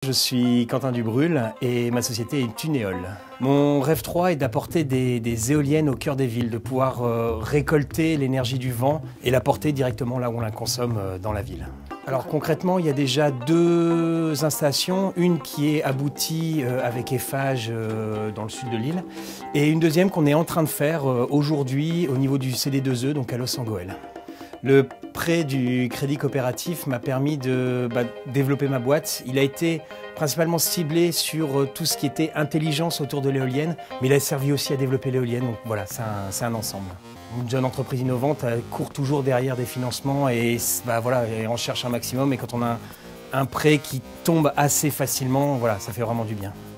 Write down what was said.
Je suis Quentin Dubrul et ma société est Unéol. Mon rêve 3 est d'apporter des éoliennes au cœur des villes, de pouvoir récolter l'énergie du vent et la porter directement là où on la consomme dans la ville. Alors concrètement, il y a déjà 2 installations, une qui est aboutie avec Eiffage dans le sud de l'île et une deuxième qu'on est en train de faire aujourd'hui au niveau du CD2E, donc à Los Angeles. Le prêt du Crédit Coopératif m'a permis de développer ma boîte. Il a été principalement ciblé sur tout ce qui était intelligence autour de l'éolienne, mais il a servi aussi à développer l'éolienne, donc voilà, c'est un ensemble. Une jeune entreprise innovante court toujours derrière des financements et voilà, et on cherche un maximum, et quand on a un prêt qui tombe assez facilement, voilà, ça fait vraiment du bien.